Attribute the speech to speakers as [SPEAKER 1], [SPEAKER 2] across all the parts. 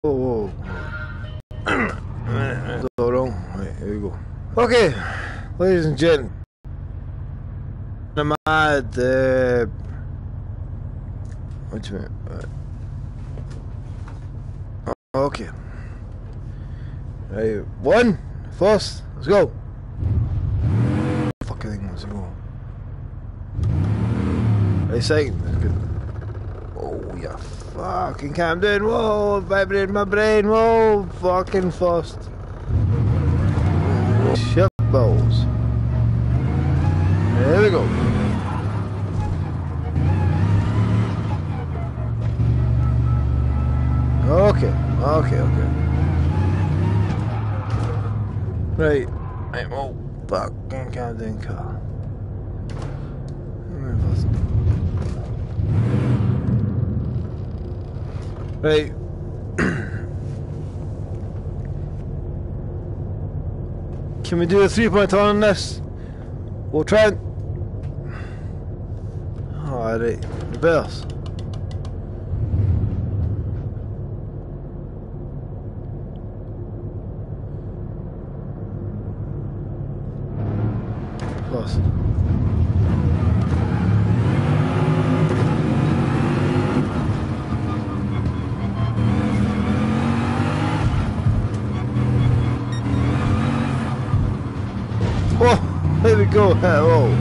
[SPEAKER 1] whoa. So wrong. Right, here we go. Okay, ladies and gentlemen. I'm at wait a minute. Okay. Right, one, first, let's go. Fucking thing, let's go. Right, second, let's go. Oh, yeah, fucking calm down. Whoa, vibrating my brain. Whoa, fucking first. Shit balls. There we go. Okay. Right. Oh, fucking goddamn car. Right. Can we do a 3-point turn on this? We'll try and... Alright, reverse. Plus. Oh, there we go. Oh.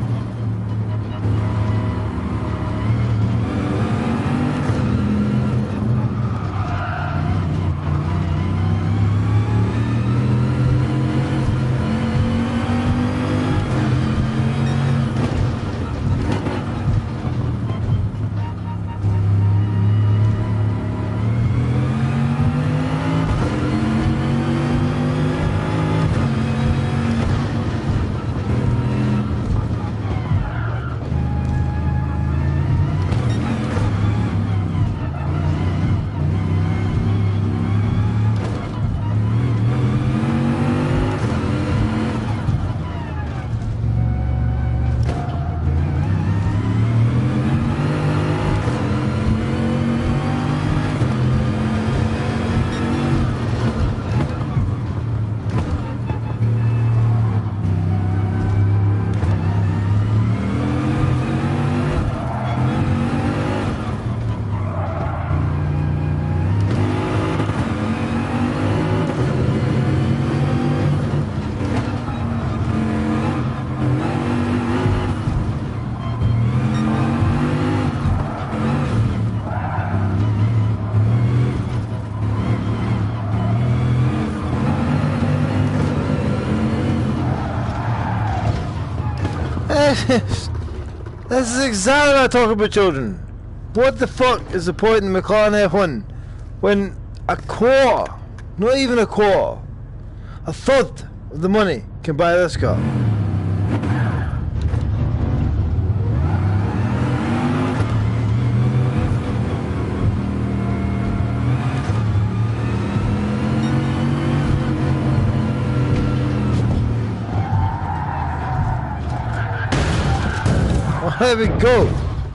[SPEAKER 1] This is exactly what I talk about, children. What the fuck is the point in the McLaren F1 when a quarter, not even a quarter, a third of the money can buy this car? There we go.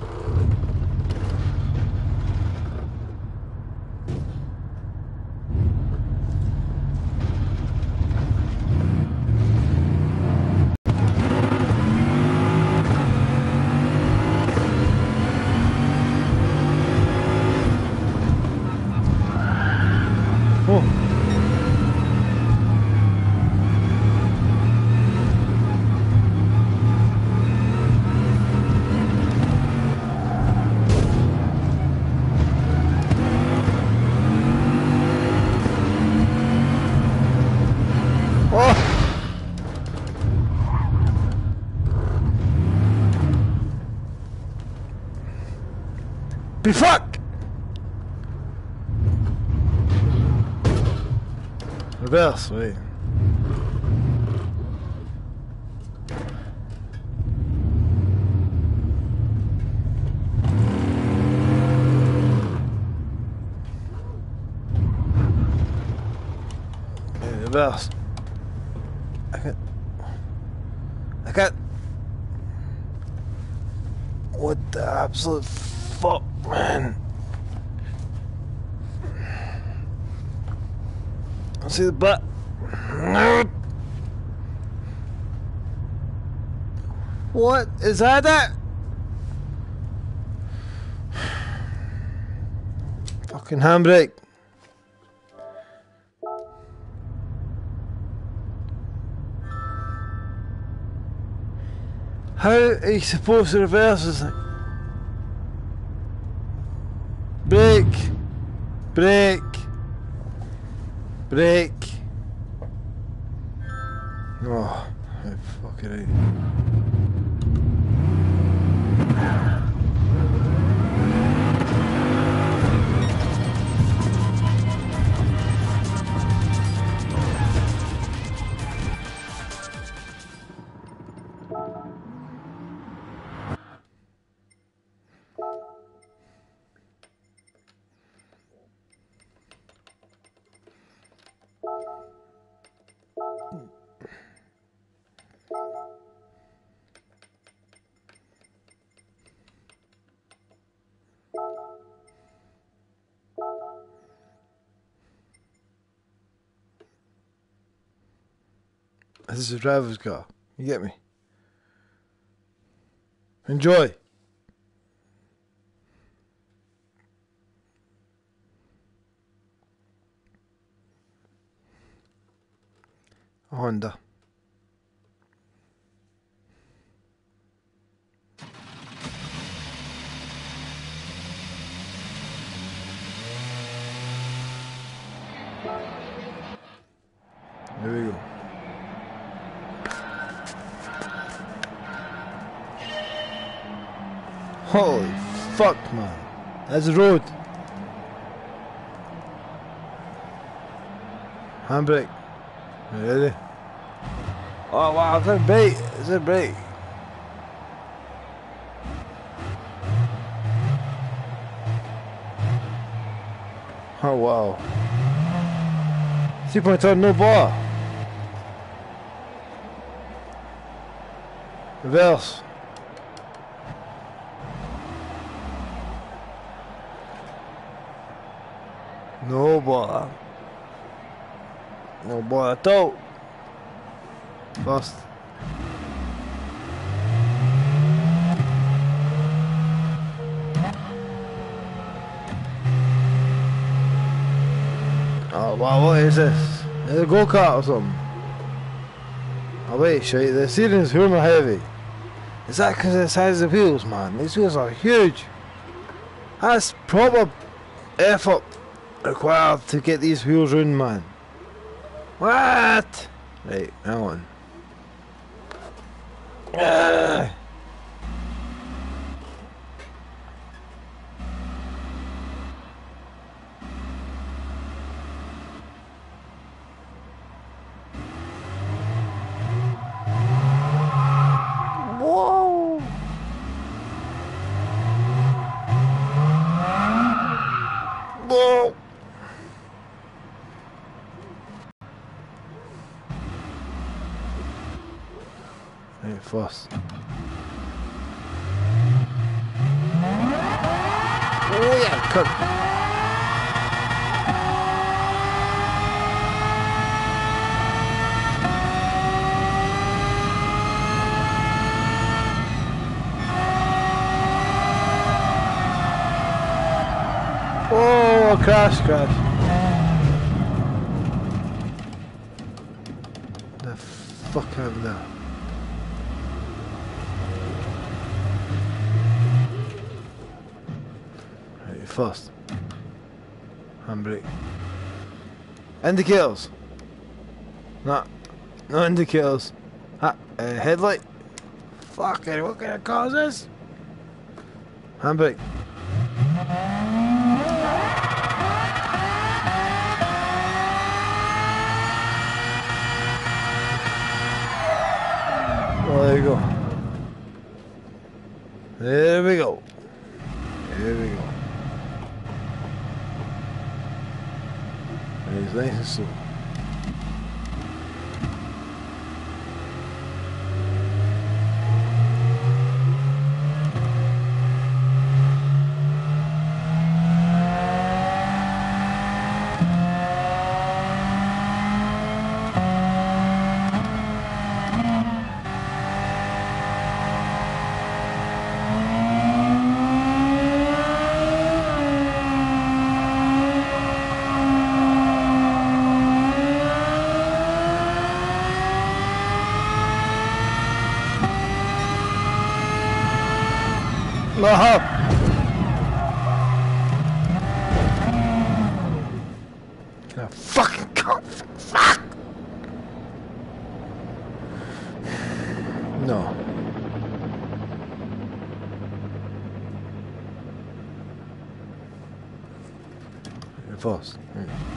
[SPEAKER 1] Be fuck! Reverse, wait. Reverse. I can't. What the absolute fuck, man? See the butt. What is that? Fucking handbrake. How are you supposed to reverse this thing? Brake. Brake. Brake. Oh, fuck it out. This is a driver's car. You get me? Enjoy. A Honda. There we go. Holy fuck, man. That's a road. Handbrake. Ready? Oh wow, is that a brake? Is that a brake? Oh wow. 3.0 turn, no bar. Reverse. No bar. No bar at all. First. Oh wow, what is this? Is it a go-kart or something? Oh wait, shit, the steering is really heavy. Is that because of the size of the wheels, man? These wheels are huge. That's proper effort required to get these wheels round, man. What? Right, hang on. Whoa! Whoa! Right, first. Oh yeah, cut. Oh, crash. The fuck out of there. Right, first. Handbrake. Indicators. No indicators. Headlight. Fuck it, what kind of car is this? Handbrake. Oh, there you go. There we go. There we go. It's nice and slow. Oh! Can I fucking come? Fuck! No. Reverse.